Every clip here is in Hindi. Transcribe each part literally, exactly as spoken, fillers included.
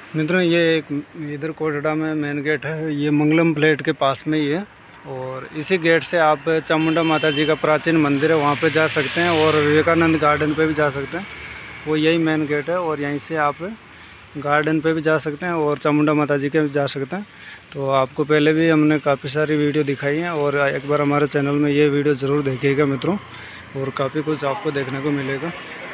मित्रों ये एक इधर कोटड़ा में मेन गेट है, ये मंगलम प्लेट के पास में ही है। और इसी गेट से आप चामुंडा माता जी का प्राचीन मंदिर है वहाँ पे जा सकते हैं, और विवेकानंद गार्डन पे भी जा सकते हैं। वो यही मेन गेट है, और यहीं से आप गार्डन पे भी जा सकते हैं और चामुंडा माता जी के भी जा सकते हैं। तो आपको पहले भी हमने काफ़ी सारी वीडियो दिखाई हैं, और एक बार हमारे चैनल में ये वीडियो ज़रूर देखिएगा मित्रों, और काफ़ी कुछ आपको देखने को मिलेगा।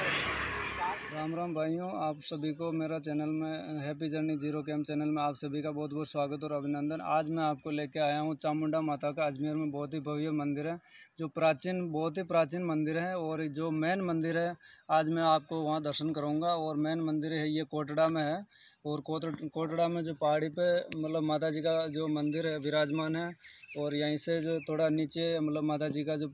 राम राम भाइयों, आप सभी को मेरा चैनल में happy journey zero cam channel में आप सभी का बहुत बहुत स्वागत और अभिनंदन। आज मैं आपको लेके आया हूँ चामुंडा माता का अजमेर में बहुत ही भव्य मंदिर है, जो प्राचीन बहुत ही प्राचीन मंदिर है। और जो मेन मंदिर है आज मैं आपको वहाँ दर्शन कराऊंगा। और मेन मंदिर है ये कोटड़ा में है, और कोटड़ा में जो पहाड़ी पे मतलब माता जी का जो मंदिर है विराजमान है। और यहीं से जो थोड़ा नीचे मतलब माता जी का जो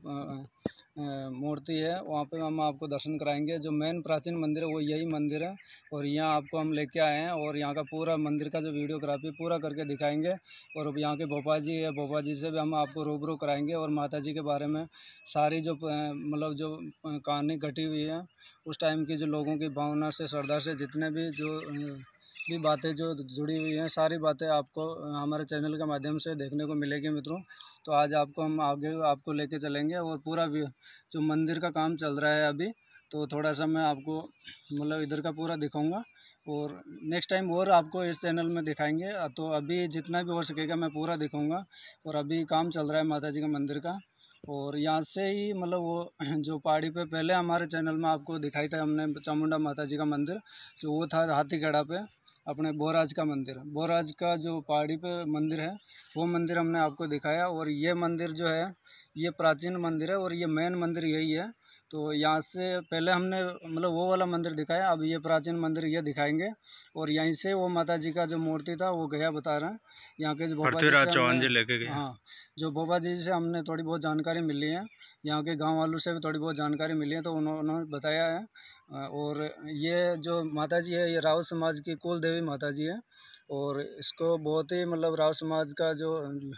मूर्ति है वहाँ पे हम आपको दर्शन कराएंगे। जो मेन प्राचीन मंदिर है वो यही मंदिर है, और यहाँ आपको हम लेके आए हैं, और यहाँ का पूरा मंदिर का जो वीडियोग्राफी पूरा करके दिखाएंगे। और यहाँ के भोपा जी है, भोपा जी से भी हम आपको रूबरू कराएंगे, और माता जी के बारे में सारी जो मतलब जो कहानी घटी हुई है उस टाइम की, जो लोगों की भावना से श्रद्धा से जितने भी जो भी बातें जो जुड़ी हुई हैं सारी बातें आपको हमारे चैनल के माध्यम से देखने को मिलेगी मित्रों। तो आज आपको हम आगे आपको लेके चलेंगे, और पूरा जो मंदिर का काम चल रहा है अभी, तो थोड़ा सा मैं आपको मतलब इधर का पूरा दिखाऊंगा, और नेक्स्ट टाइम और आपको इस चैनल में दिखाएंगे। तो अभी जितना भी हो सकेगा मैं पूरा दिखाऊंगा। और अभी काम चल रहा है माता जी का मंदिर का, और यहाँ से ही मतलब वो जो पहाड़ी पे पहले हमारे चैनल में आपको दिखाई था हमने चामुंडा माता जी का मंदिर, जो वो था हाथीखेड़ा पे अपने बोराज का मंदिर, बोराज का जो पहाड़ी पे मंदिर है वो मंदिर हमने आपको दिखाया। और ये मंदिर जो है ये प्राचीन मंदिर है, और ये मेन मंदिर यही है। तो यहाँ से पहले हमने मतलब वो वाला मंदिर दिखाया, अब ये प्राचीन मंदिर ये दिखाएंगे। और यहीं से वो माता जी का जो मूर्ति था वो गया बता रहे हैं यहाँ के जो भोपा जी से लेके गए। हाँ, जो भोपा जी से हमने थोड़ी बहुत जानकारी मिली है, यहाँ के गांव वालों से भी थोड़ी बहुत जानकारी मिली है, तो उन्होंने बताया है। और ये जो माता जी है ये राव समाज की कुल देवी माता जी है, और इसको बहुत ही मतलब राव समाज का जो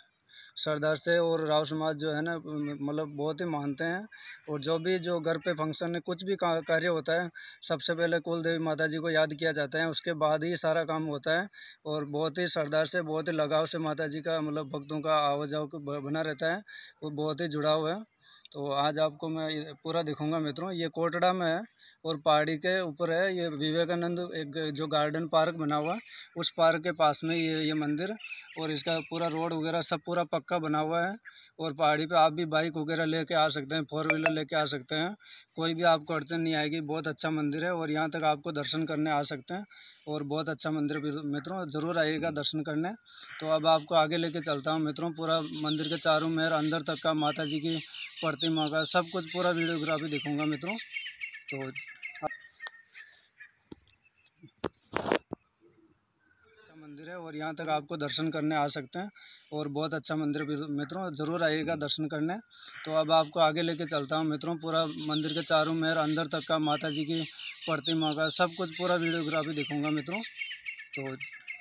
सरदार से और राव समाज जो है ना मतलब बहुत ही मानते हैं। और जो भी जो घर पे फंक्शन है कुछ भी कार्य होता है सबसे पहले कुल देवी माता जी को याद किया जाता है, उसके बाद ही सारा काम होता है। और बहुत ही सरदार से बहुत ही लगाव से माता जी का मतलब भक्तों का आवाजाव बना रहता है, वो बहुत ही जुड़ाव है। तो आज आपको मैं पूरा दिखाऊंगा मित्रों। ये कोटड़ा में है और पहाड़ी के ऊपर है, ये विवेकानंद एक जो गार्डन पार्क बना हुआ उस पार्क के पास में ये ये मंदिर। और इसका पूरा रोड वगैरह सब पूरा पक्का बना हुआ है, और पहाड़ी पे आप भी बाइक वगैरह लेके आ सकते हैं, फोर व्हीलर लेके आ सकते हैं, कोई भी आपको अड़चन नहीं आएगी। बहुत अच्छा मंदिर है, और यहाँ तक आपको दर्शन करने आ सकते हैं, और बहुत अच्छा मंदिर मित्रों, ज़रूर आइएगा दर्शन करने। तो अब आपको आगे लेके चलता हूँ मित्रों, पूरा मंदिर के चारों मेहर अंदर तक का माता जी की प्रतिमा का सब कुछ पूरा वीडियोग्राफी दिखाऊंगा मित्रों। तो मंदिर है, और यहाँ तक आपको दर्शन करने आ सकते हैं, और बहुत अच्छा मंदिर मित्रों, ज़रूर आइएगा दर्शन करने। तो अब आपको आगे लेके चलता हूँ मित्रों, पूरा मंदिर के चारों मेहर अंदर तक का माता जी की प्रतिमा का सब कुछ पूरा वीडियोग्राफी दिखाऊंगा मित्रों। तो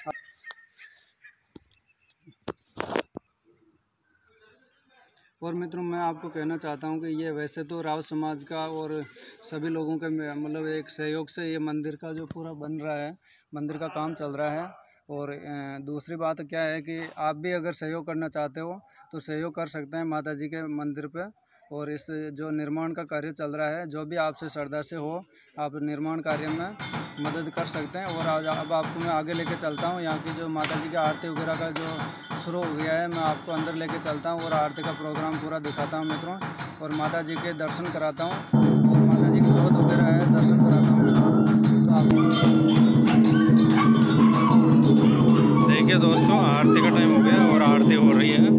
और मित्रों मैं आपको कहना चाहता हूं कि ये वैसे तो राव समाज का और सभी लोगों के मतलब एक सहयोग से ये मंदिर का जो पूरा बन रहा है, मंदिर का काम चल रहा है। और दूसरी बात क्या है कि आप भी अगर सहयोग करना चाहते हो तो सहयोग कर सकते हैं माता जी के मंदिर पे। और इस जो निर्माण का कार्य चल रहा है, जो भी आपसे श्रद्धा से हो आप निर्माण कार्य में मदद कर सकते हैं। और आज अब आपको मैं आगे लेके चलता हूँ, यहाँ की जो माता जी की आरती वगैरह का जो शुरू हो गया है, मैं आपको अंदर लेके चलता हूँ और आरती का प्रोग्राम पूरा दिखाता हूँ मित्रों, और माता जी के दर्शन कराता हूँ, और माता जी की जोत वगैरह है दर्शन कराता हूँ। तो आप देखिए दोस्तों, आरती का टाइम हो गया और आरती हो रही है।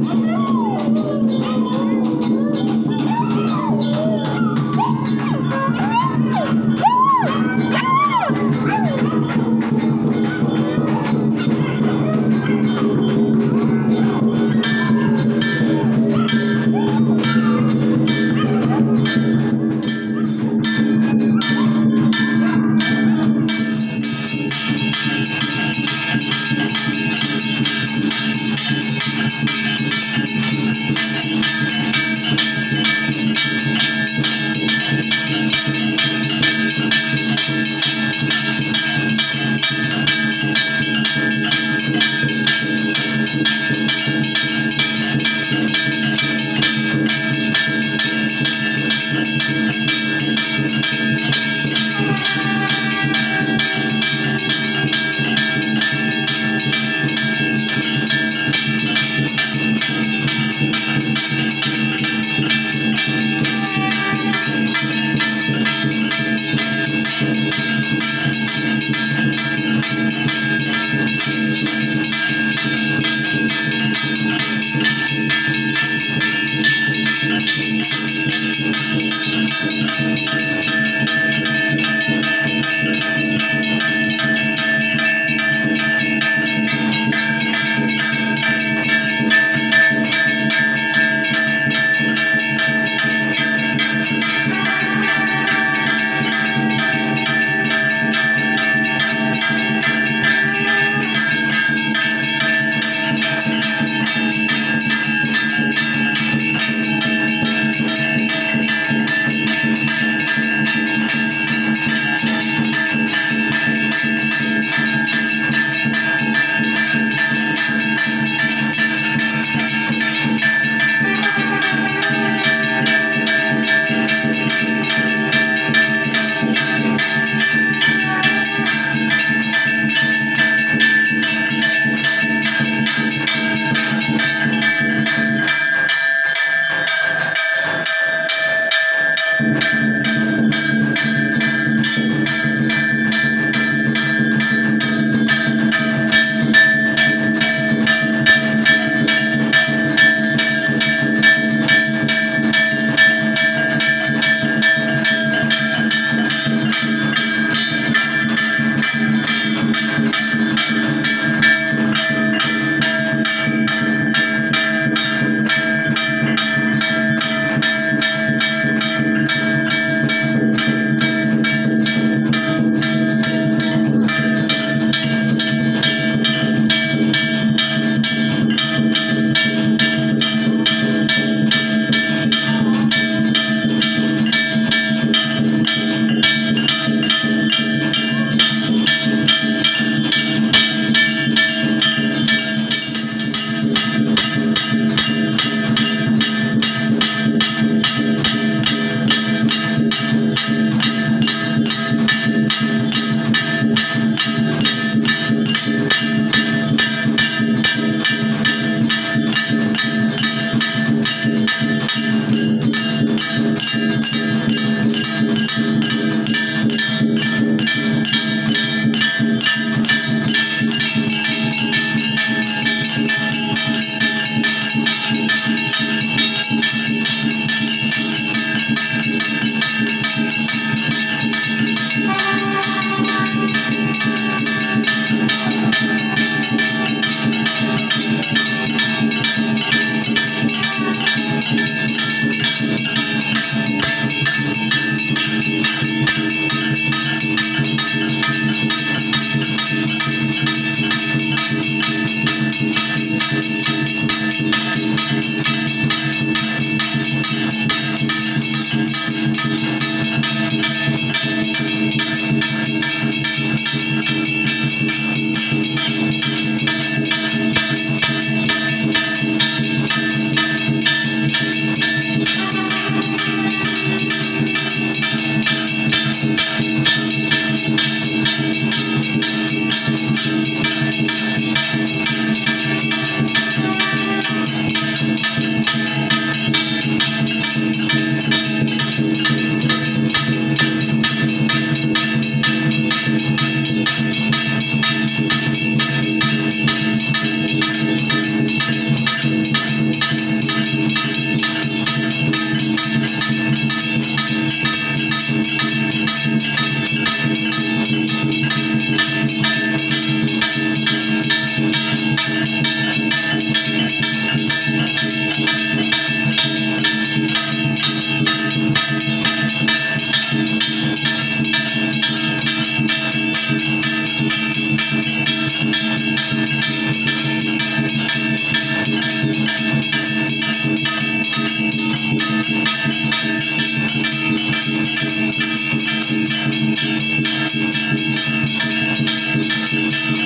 Thank you.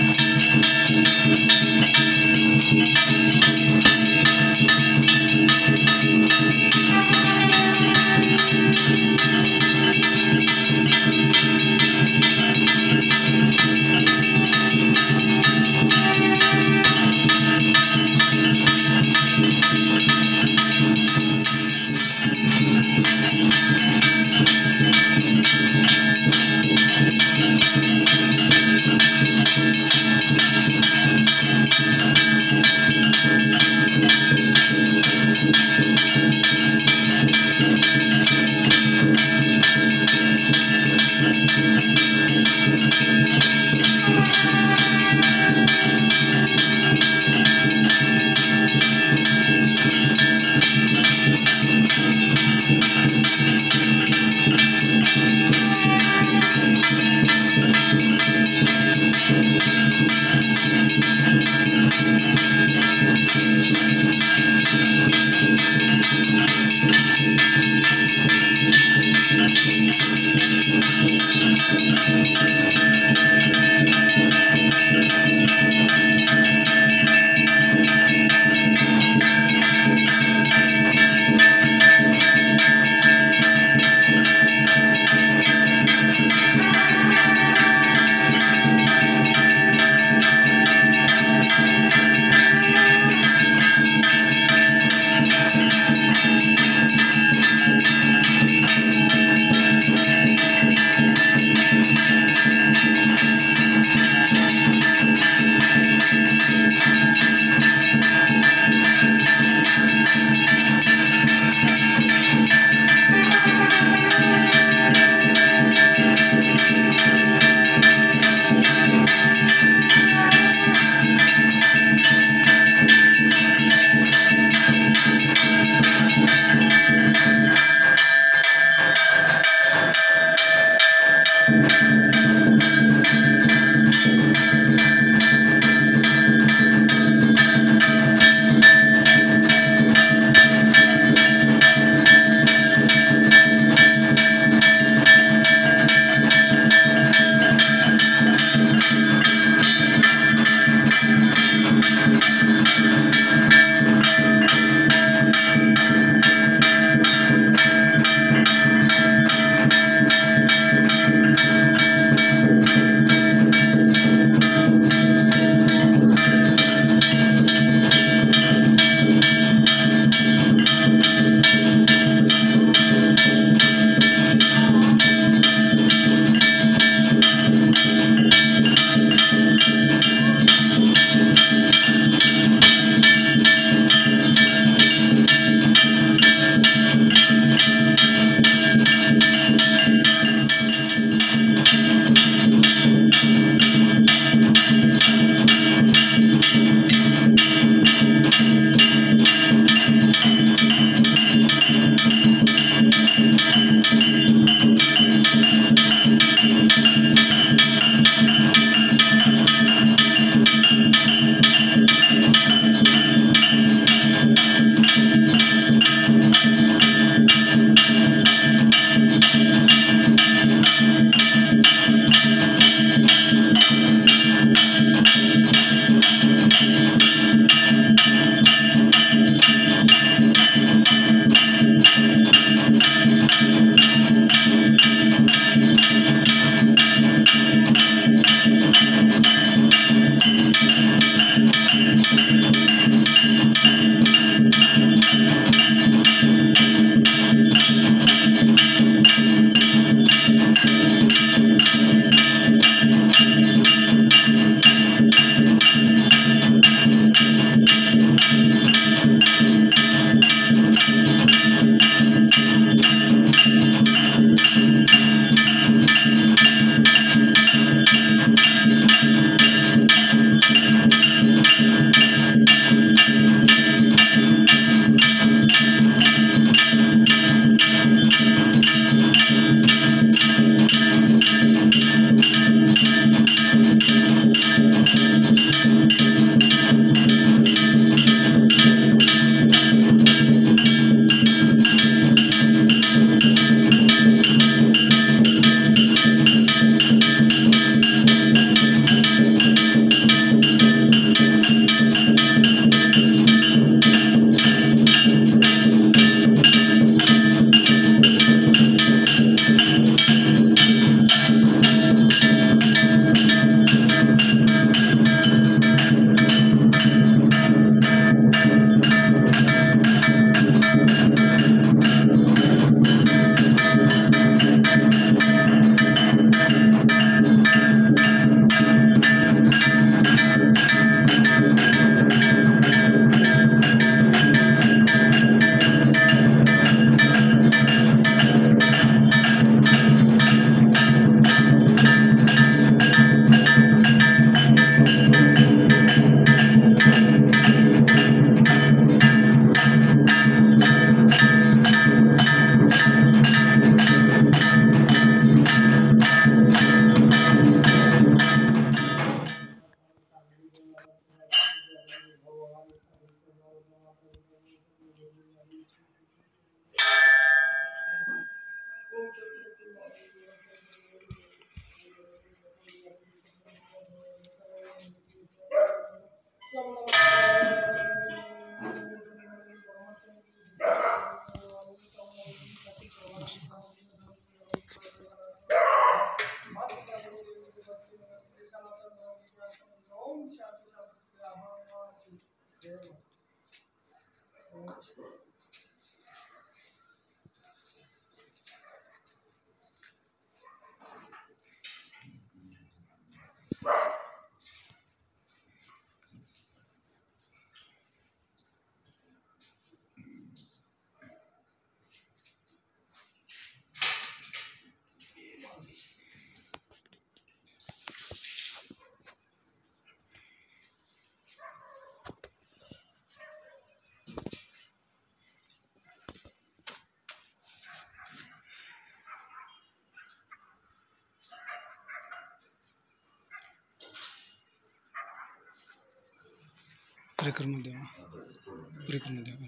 परिक्रमा देवा परिक्रमा देवा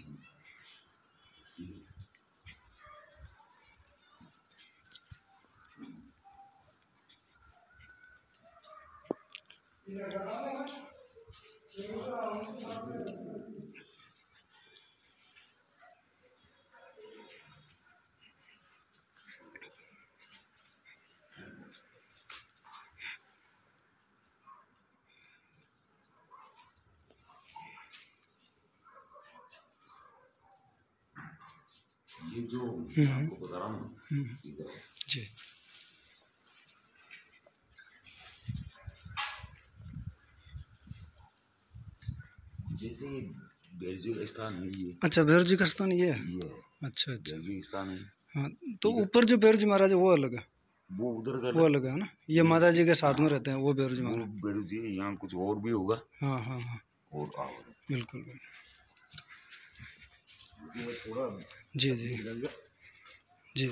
ये जो आपको बता रहा हूँ इधर जी। जैसे बेरजी का स्थान है ये। अच्छा, बेरजी का स्थान ये है। ये अच्छा अच्छा बेरजी स्थान है। हाँ, तो ऊपर जो बेरजी महाराज है वो अलग है, वो उधर का वो अलग है ना। ये माता जी के साथ में रहते हैं वो बेरजी महाराज। बेरजी यहाँ कुछ और भी होगा। हाँ हाँ हाँ और बिल्कुल बिल्कुल। थोड़ा जी जी जी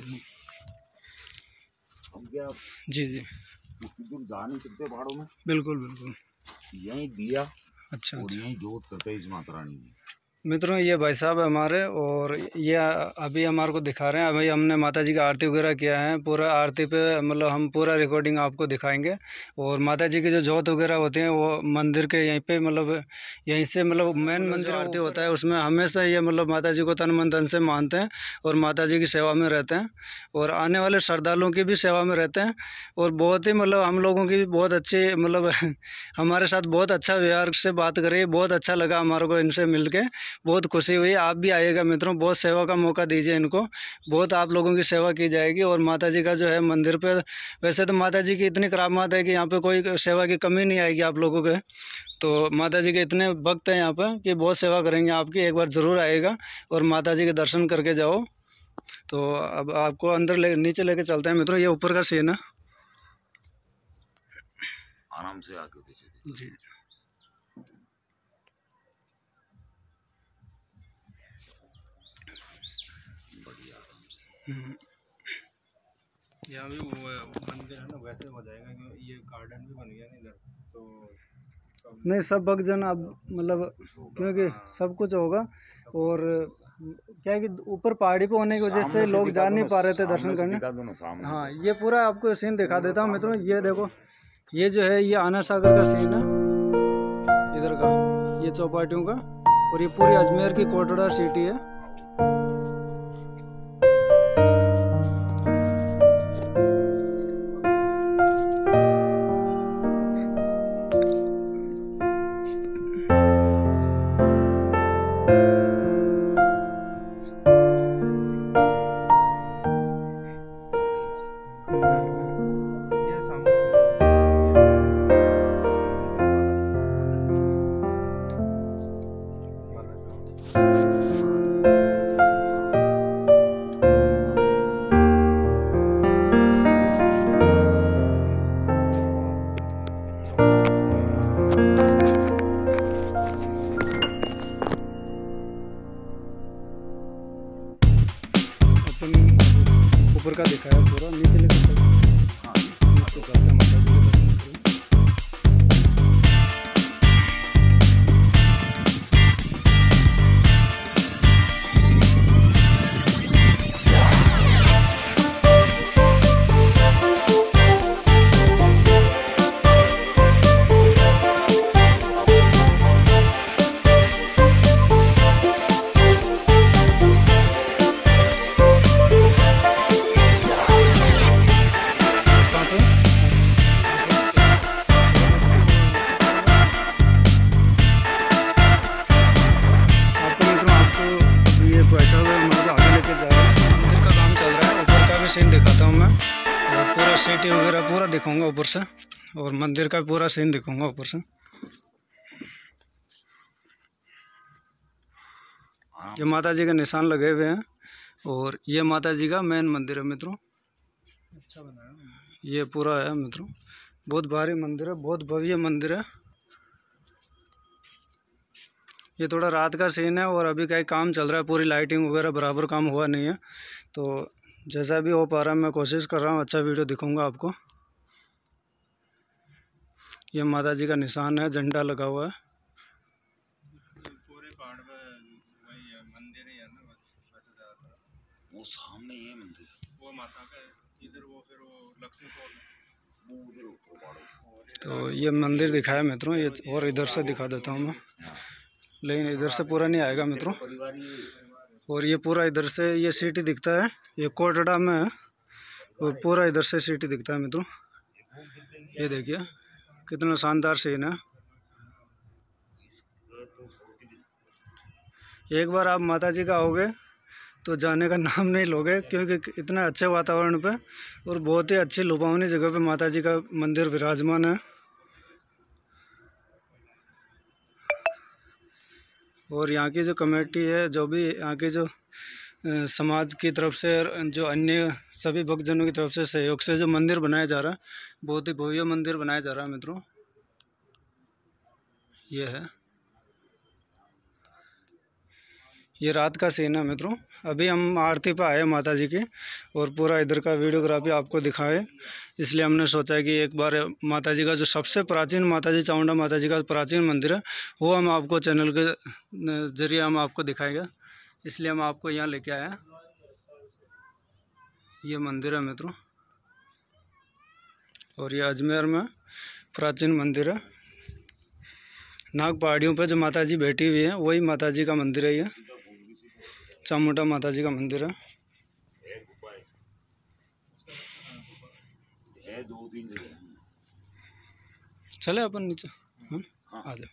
हम क्या जी जी दूर जा नहीं सकते पहाड़ों में। बिल्कुल बिल्कुल। यहीं दिया अच्छा और अच्छा। यहीं जोत करते हैं इस माता रानी की। मित्रों, ये भाई साहब हमारे, और ये अभी हमारे को दिखा रहे हैं। अभी हमने माता जी का आरती वगैरह किया है। पूरा आरती पे मतलब हम पूरा रिकॉर्डिंग आपको दिखाएंगे। और माता जी की जो जोत वगैरह होती हैं वो मंदिर के यहीं पे मतलब यहीं से मतलब मेन मंदिर आरती होता है उसमें हमेशा ये मतलब माता जी को तन मन धन से मानते हैं और माता जी की सेवा में रहते हैं और आने वाले श्रद्धालुओं की भी सेवा में रहते हैं। और बहुत ही मतलब हम लोगों की भी बहुत अच्छी मतलब हमारे साथ बहुत अच्छा व्यवहार से बात करी। बहुत अच्छा लगा हमारे को इनसे मिल के, बहुत खुशी हुई। आप भी आइएगा मित्रों, बहुत सेवा का मौका दीजिए इनको, बहुत आप लोगों की सेवा की जाएगी। और माता जी का जो है मंदिर पे, वैसे तो माता जी की इतनी करामात है कि यहाँ पे कोई सेवा की कमी नहीं आएगी आप लोगों के। तो माता जी के इतने भक्त हैं यहाँ पे कि बहुत सेवा करेंगे आपकी। एक बार ज़रूर आएगा और माता जी के दर्शन करके जाओ। तो अब आपको अंदर ले नीचे लेके चलते हैं मित्रों। ये ऊपर का सीन है, आराम से आके पीछे जी। यहाँ भी वो मंदिर है ना, वैसे हो जाएगा क्योंकि ये गार्डन भी बन गया ना इधर। तो नहीं, सब भक्तजन अब मतलब क्योंकि सब कुछ होगा। और क्या है कि ऊपर पहाड़ी पे होने की वजह से लोग जा नहीं पा रहे थे दर्शन करने। हाँ, ये पूरा आपको सीन दिखा देता हूँ मित्रों। ये देखो, ये जो है ये आना सागर का सीन है इधर का, ये चौपाटियों का। और ये पूरी अजमेर की कोटड़ा सिटी है। ऊपर का दिखाया पूरा, नीचे लेकर चलते हैं। हाँ, नीचे चलते हैं माता जी के दर्शन करें। दिखाता हूँ मैं, और पूरा सिटी वगैरह पूरा दिखाऊंगा ऊपर से, और मंदिर का पूरा सीन दिखाऊंगा ऊपर से। ये माता जी के निशान लगे हुए हैं, और ये माता जी का मेन मंदिर है मित्रों। अच्छा बनाया ये पूरा है मित्रों, बहुत भारी मंदिर है, बहुत भव्य मंदिर है। ये थोड़ा रात का सीन है, और अभी कहीं काम चल रहा है, पूरी लाइटिंग वगैरह बराबर काम हुआ नहीं है, तो जैसा भी हो पा रहा है मैं कोशिश कर रहा हूँ अच्छा वीडियो दिखाऊंगा आपको। ये माता जी का निशान है, झंडा लगा हुआ है। पूरे पहाड़ पे वही है, मंदिर ही है ना वैसे ज़्यादातर। वो सामने ये मंदिर, वो माता का है, इधर वो फिर वो लक्ष्मी कोट है। तो ये मंदिर दिखाया मित्रों, ये और इधर से दिखा देता हूँ मैं, लेकिन इधर से पूरा नहीं आएगा मित्रों। और ये पूरा इधर से ये सिटी दिखता है, ये कोटड़ा में है, और पूरा इधर से सिटी दिखता है मित्रों। ये देखिए कितना शानदार सीन है। एक बार आप माता जी का आओगे तो जाने का नाम नहीं लोगे, क्योंकि इतना अच्छे वातावरण पे और बहुत ही अच्छी लुभावनी जगह पे माता जी का मंदिर विराजमान है। और यहाँ की जो कमेटी है, जो भी यहाँ की जो समाज की तरफ से, जो अन्य सभी भक्तजनों की तरफ से सहयोग से जो मंदिर बनाया जा रहा है, बहुत ही भव्य मंदिर बनाया जा रहा है मित्रों। ये है, ये रात का सीन है मित्रों। अभी हम आरती पे आए माता जी की, और पूरा इधर का वीडियोग्राफी आपको दिखाए, इसलिए हमने सोचा कि एक बार माता जी का जो सबसे प्राचीन माता जी चामुंडा माता जी का प्राचीन मंदिर है, वो हम आपको चैनल के जरिए हम आपको दिखाएंगे, इसलिए हम आपको यहाँ लेके आए हैं। ये मंदिर है मित्रों, और ये अजमेर में प्राचीन मंदिर है। नाग पहाड़ियों पे जो माता जी बैठी हुई है, वही माता जी का मंदिर है। ये चामुंडा माता जी का मंदिर है। दो तीन जगह चले अपन नीचे, हाँ आ जाओ।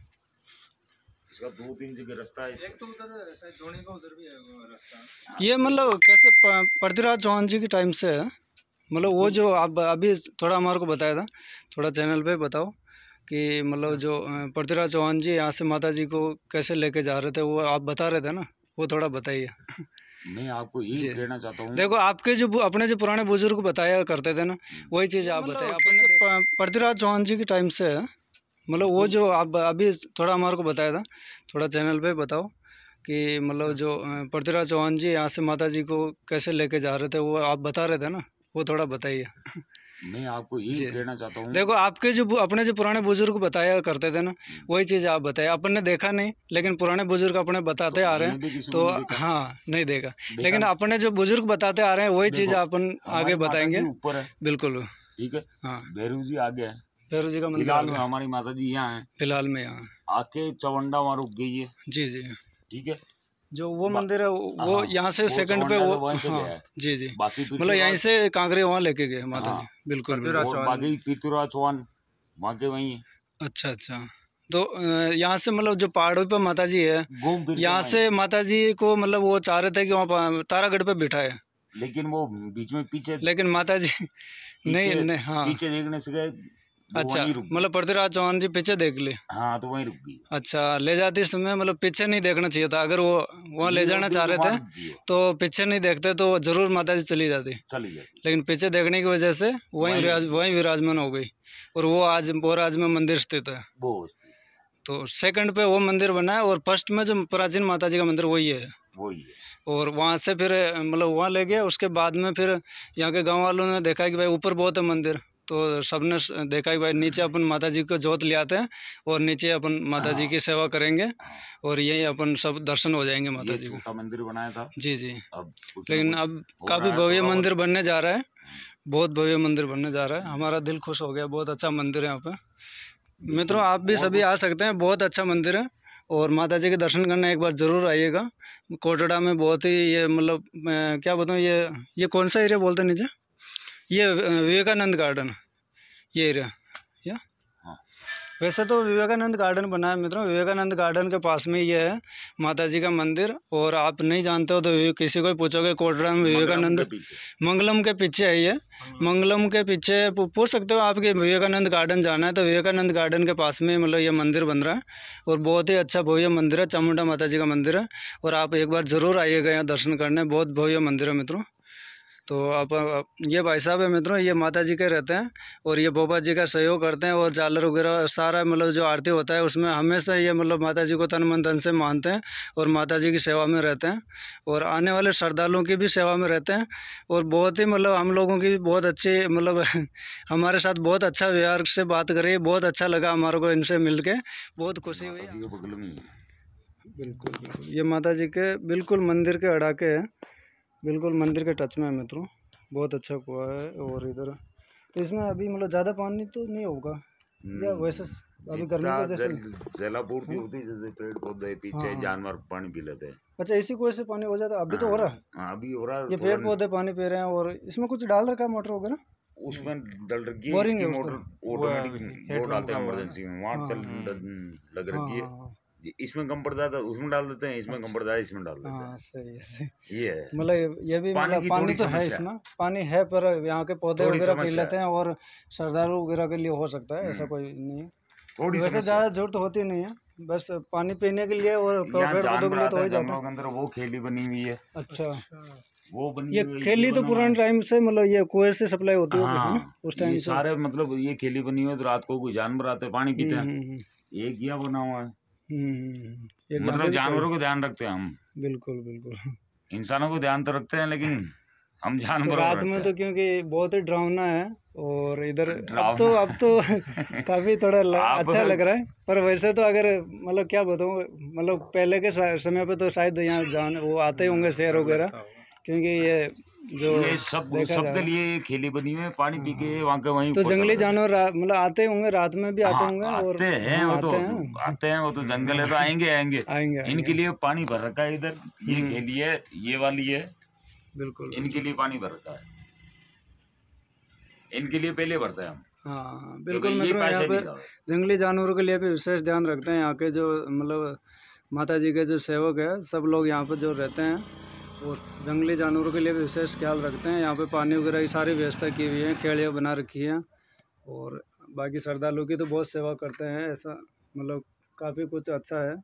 इसका दो तीन जगह रास्ता है, एक तो उधर है धोनी का, उधर भी है रास्ता। ये मतलब कैसे पृथ्वीराज चौहान जी के टाइम से है, मतलब वो जो आप अभी थोड़ा हमारे को बताया था, थोड़ा चैनल पे बताओ कि मतलब जो पृथ्वीराज चौहान जी यहाँ से माता जी को कैसे लेके जा रहे थे, वो आप बता रहे थे ना, वो थोड़ा बताइए। मैं आपको यही कहना चाहता हूँ, देखो आपके जो अपने जो पुराने बुजुर्ग बताया करते थे ना, वही चीज़ आप बताइए। अपने पृथ्वीराज चौहान जी के टाइम से है, मतलब वो जो आप अभी थोड़ा हमारे को बताया था, थोड़ा चैनल पे बताओ कि मतलब जो पृथ्वीराज चौहान जी यहाँ से माता जी को कैसे लेके जा रहे थे, वो आप बता रहे थे ना, वो थोड़ा बताइए। मैं आपको यही कहना चाहता हूँ, देखो आपके जो अपने जो पुराने बुजुर्ग बताया करते थे ना, वही चीज़ आप बताइए। अपन ने देखा नहीं, लेकिन पुराने बुजुर्ग अपने बताते आ रहे हैं, तो हाँ नहीं देखा, लेकिन अपने जो बुजुर्ग बताते आ रहे हैं वही चीज़ अपन आगे बताएंगे। ऊपर है बिल्कुल, ठीक है। हाँ, भैरव जी आगे है, भैरव जी का मंदिर फिलहाल में हमारी माता जी यहाँ है, फिलहाल में यहाँ आके चवंडा वहाँ रुक गई है। जी जी, ठीक है। जो वो मंदिर है वो यहाँ से सेकंड पे वो, हाँ जी जी, मतलब यहीं से कांकरे वहाँ लेके गए माता जी। बिल्कुल, बाकी पृथ्वीराज चौहान वहाँ के वहीं है। अच्छा अच्छा, तो यहाँ से मतलब जो पहाड़ों पे माता जी है, यहाँ से माता जी को मतलब वो चाह रहे थे कि वहाँ तारागढ़ पे बिठाए, लेकिन वो बीच में पीछे, लेकिन माता जी नहीं नहीं, हाँ पीछे देखने से गए। अच्छा, मतलब पृथ्वीराज चौहान जी पीछे देख ले, हाँ तो वहीं रुक गई। अच्छा, ले जाते समय मतलब पीछे नहीं देखना चाहिए था, अगर वो वहाँ ले जाना चाह रहे थे तो पीछे नहीं देखते तो जरूर माता जी चली जाती, चली जाती, लेकिन पीछे देखने की वजह से वहीं विराज वहीं विराजमान हो गई, और वो आज बोराज में मंदिर स्थित है। वो तो सेकंड पे वो मंदिर बना है, और फर्स्ट में जो प्राचीन माता जी का मंदिर वही है, वही है। और वहाँ से फिर मतलब वहाँ ले गए, उसके बाद में फिर यहाँ के गाँव वालों ने देखा कि भाई ऊपर बहुत है मंदिर, तो सबने देखा कि भाई नीचे अपन माता जी को जोत ले आते हैं, और नीचे अपन माता जी की सेवा करेंगे, और यही अपन सब दर्शन हो जाएंगे माता जी का। मंदिर बनाया था जी जी, अब लेकिन अब काफ़ी भव्य मंदिर बनने जा रहा है, बहुत भव्य मंदिर बनने जा रहा है। हमारा दिल खुश हो गया, बहुत अच्छा मंदिर है यहाँ पे मित्रों। आप भी सभी आ सकते हैं, बहुत अच्छा मंदिर है, और माता जी के दर्शन करने एक बार ज़रूर आइएगा। कोटड़ा में बहुत ही ये मतलब क्या बताऊँ, ये ये कौन सा एरिया बोलते हैं नीचे, ये विवेकानंद गार्डन, ये एरिया या हाँ, वैसे तो विवेकानंद गार्डन बना है मित्रों, विवेकानंद गार्डन के पास में ये है माता जी का मंदिर। और आप नहीं जानते हो तो किसी को पूछोगे कोटरा में विवेकानंद, मंगलम के पीछे है ये, मंगलम के पीछे पूछ सकते हो आपके विवेकानंद गार्डन जाना है तो विवेकानंद गार्डन के पास में मतलब ये मंदिर बन रहा है। और बहुत ही अच्छा भव्य मंदिर है, चामुंडा माता जी का मंदिर है। और आप एक बार ज़रूर आइएगा यहाँ दर्शन करने, बहुत भव्य मंदिर है मित्रों। तो आप ये भाई साहब है मित्रों, ये माता जी के रहते हैं और ये बोबा जी का सहयोग करते हैं। और झालर वगैरह सारा मतलब जो आरती होता है उसमें हमेशा ये मतलब माता जी को तन मन धन से मानते हैं और माता जी की सेवा में रहते हैं और आने वाले श्रद्धालुओं की भी सेवा में रहते हैं। और बहुत ही मतलब हम लोगों की भी बहुत अच्छी मतलब हमारे साथ बहुत अच्छा व्यवहार से बात करी, बहुत अच्छा लगा हमारे को इनसे मिल के, बहुत खुशी हुई। बिल्कुल बिल्कुल ये माता जी के बिल्कुल मंदिर के अड़ाके है, बिल्कुल मंदिर के टच में है मित्रों, बहुत अच्छा कुआ है। और इधर तो इसमें अभी मतलब ज़्यादा पानी तो नहीं होगा या वैसे अभी गर्मी की वजह से जलापूर्ति होती है, जैसे पेड़ पौधे पीछे हाँ। जानवर पानी पी लेते हैं। अच्छा इसी कुएं से पानी हो जाता है, अभी तो हो रहा है। हाँ, अभी हो रहा है, ये पेड़ पौधे पानी पी रहे हैं। और इसमें कुछ डाल रखा है मोटर वगैरह, उसमें डल रखी है बोरिंग है मोटर, ऑटोमेटिक वो डालते हैं इमरजेंसी में, वहाँ चल लग रखी है। इसमें कम पड़ जाता है उसमें डाल देते हैं, इसमें कम पड़ जाता है इसमें डाल देते हैं। हाँ सही है सही। ये है मतलब ये भी पानी मतलब पानी तो है, इसमें पानी है पर यहाँ के पौधे वगैरह पी लेते हैं और श्रद्धालु वगैरह के लिए हो सकता है, ऐसा कोई नहीं है। वैसे ज़्यादा जरूरत होती नहीं है, बस पानी पीने के लिए और पेड़ पौधों के लिए तो हो जाता है। अंदर वो खेली बनी हुई है। अच्छा वो बनी ये खेली तो पुराने टाइम से मतलब ये कुएं से सप्लाई होती है हाँ, उस टाइम से सारे मतलब ये खेली बनी हुई है तो रात को कोई जानवर आते हैं पानी पीते हैं, एक ये बना हुआ है। मतलब जानवरों को ध्यान रखते हैं हम, बिल्कुल बिल्कुल। इंसानों को ध्यान तो रखते हैं लेकिन हम जानवर तो रात में तो क्योंकि बहुत ही डरावना है। और इधर अब तो अब तो काफी थोड़ा ल, अच्छा लग रहा है। पर वैसे तो अगर मतलब क्या बताऊँ, मतलब पहले के समय पे तो शायद यहाँ जान वो आते होंगे शेर वगैरह, क्योंकि ये जो ये सब सबके लिए खेली बनी हुई है, पानी पी के वहाँ के वहीं तो जंगली जानवर मतलब आते होंगे, रात में भी आते होंगे। और आते हैं वो तो आते हैं वो तो जंगल है तो आएंगे आएंगे आएंगे इनके लिए पानी भर रखा है इधर, ये खेली है ये वाली है, बिल्कुल इनके लिए पानी भर रखा है, इनके लिए पहले भरते हैं हम। हाँ बिल्कुल मित्रों, यहाँ पे जंगली जानवरों के लिए भी विशेष ध्यान रखते हैं। यहाँ के जो मतलब माता जी के जो सेवक है सब लोग यहाँ पे जो रहते हैं वो जंगली जानवरों के लिए भी विशेष ख्याल रखते हैं। यहाँ पे पानी वगैरह की सारी व्यवस्था की हुई है, खेड़ियाँ बना रखी हैं। और बाकी श्रद्धालु की तो बहुत सेवा करते हैं, ऐसा मतलब काफ़ी कुछ अच्छा है।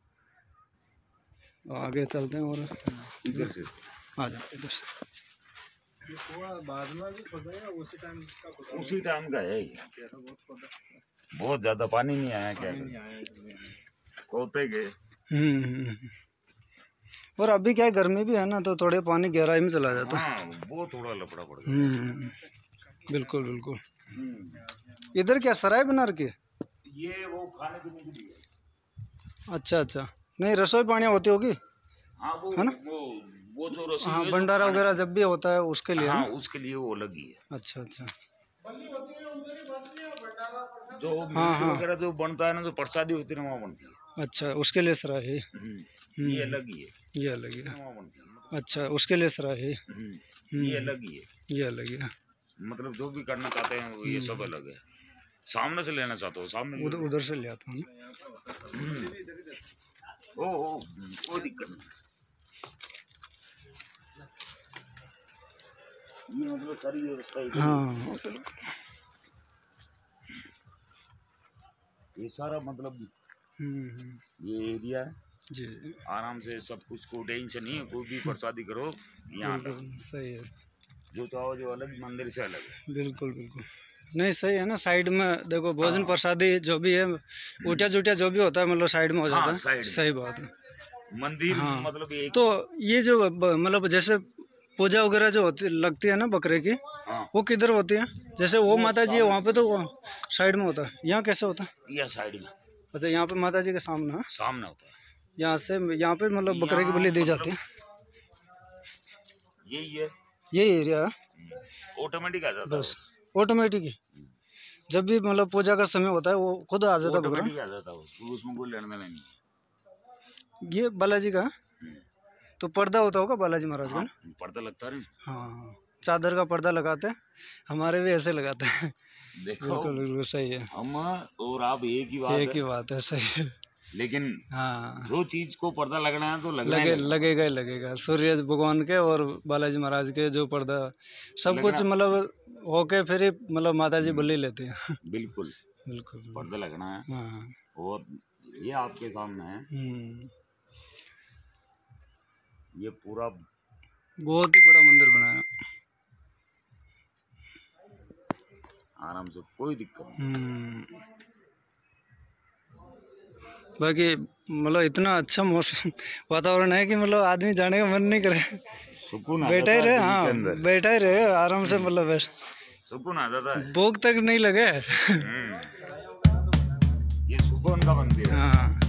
आगे चलते हैं और इधर से आ जाते इधर से। बाद में भी खोदा है उसी टाइम का खोदा, उसी टाइम का है ये, बहुत ज़्यादा पानी नहीं आया क्या खोते गए। हम्म और अभी क्या है गर्मी भी है ना तो थोड़े पानी गहराई में चला जाता है। हाँ, वो थोड़ा लपड़ा पड़ गया। हम्म बिल्कुल बिल्कुल। इधर क्या सराय बना रखी है? ये वो खाने पीने के लिए। अच्छा अच्छा, नहीं रसोई पानी होती होगी। हाँ वो है ना, वो वो जो रसोई हाँ भंडारा वगैरह जब भी होता है उसके लिए। हाँ उसके लिए वो लगी है। अच्छा अच्छा, जो हाँ हाँ वगैरह जो बनता है ना, जो प्रसादी होती है ना वहाँ बनती है। अच्छा उसके लिए सराय है, ये अलग ही है, ये अलग है। अच्छा उसके लिए सराय है, ये अलग ही है, ये अलग है। मतलब जो भी करना चाहते हैं वो ये सब अलग है। सामने से लेना चाहते हो सामने, उधर उधर से ले आता हूँ। ओ ओ कोई दिक्कत नहीं, ये मतलब सारी व्यवस्था। हाँ ये सारा मतलब ये एरिया है जी, आराम से सब कुछ, को टेंशन नहीं है, कोई भी प्रसादी करो यहाँ सही है। जो चाहो जो अलग मंदिर से अलग है। बिल्कुल बिल्कुल, नहीं सही है ना। साइड में देखो भोजन प्रसादी जो भी है उटिया जुटिया जो भी होता है मतलब साइड में हो जाता है। हाँ, सही बात है। मंदिर हाँ, मतलब एक तो ये जो मतलब जैसे पूजा वगैरह जो होती लगती है ना बकरे की, हाँ, वो किधर होती है? जैसे वो माता जी है वहाँ पे तो साइड में होता है, यहाँ कैसे होता है? यह साइड में। अच्छा यहाँ पे माता जी के सामने है, सामने होता है। यहाँ से यहाँ पे मतलब बकरे की बलि दी जाती है। यही है, यही एरिया है, ऑटोमेटिक आ जाता है बस, ऑटोमेटिक ही। जब भी मतलब पूजा का समय होता है वो खुद आ जाता है बकरा, आ जाता है, उसमें कोई लेना देना नहीं है। ये बालाजी का तो पर्दा होता होगा बालाजी महाराज का ना? पर्दा लगता है। हाँ चादर का पर्दा लगाते हैं, हमारे भी ऐसे लगाते हैं। देखो बिल्कुल बिल्कुल सही है। हम और आप एक ही बात एक है, ही बात है, सही है। लेकिन हाँ जो चीज को पर्दा लगना है तो लगना ही लगे लगना। लगेगा ही लगेगा। सूर्य भगवान के और बालाजी महाराज के जो पर्दा सब कुछ लगना मतलब होके फिर ही मतलब माता जी बोली लेती हैं। बिल्कुल बिल्कुल पर्दा लगना है। हाँ। और ये आपके सामने है, हम्म, ये पूरा बहुत ही बड़ा मंदिर बनाया। आराम से, कोई दिक्कत नहीं। हम्म, बाकी मतलब इतना अच्छा मौसम वातावरण है कि मतलब आदमी जाने का मन नहीं करे, सुकून आ बैठा ही जाता है रहे। दिल के हाँ अंदर, बैठा ही रहे आराम से, मतलब बैठ, सुकून आ जाता है, भूख तक नहीं लगे। हम्म, ये सुकून का मंदिर है। हाँ